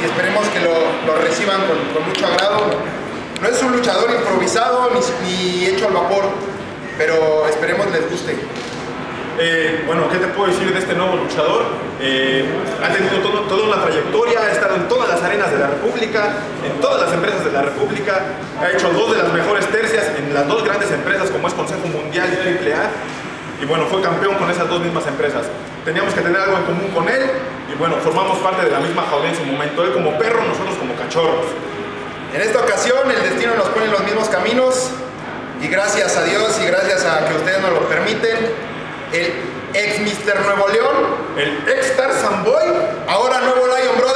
y esperemos que lo reciban con mucho agrado. No es un luchador improvisado ni hecho al vapor, pero esperemos les guste. Bueno, ¿qué te puedo decir de este nuevo luchador? Ha tenido toda una trayectoria, ha estado en todas las arenas de la República, en todas las empresas de la República, ha hecho 2 de las mejores tercias en las 2 grandes empresas como es Consejo Mundial y AAA, y bueno, fue campeón con esas 2 mismas empresas. Teníamos que tener algo en común con él, y bueno, formamos parte de la misma jaula en su momento, él como perro, nosotros como cachorros. En esta ocasión el destino nos pone en los mismos caminos, y gracias a Dios y gracias a que ustedes nos lo permiten, el ex Mr. Nuevo León, el ex Tarzan Boy, ahora nuevo Lion Bro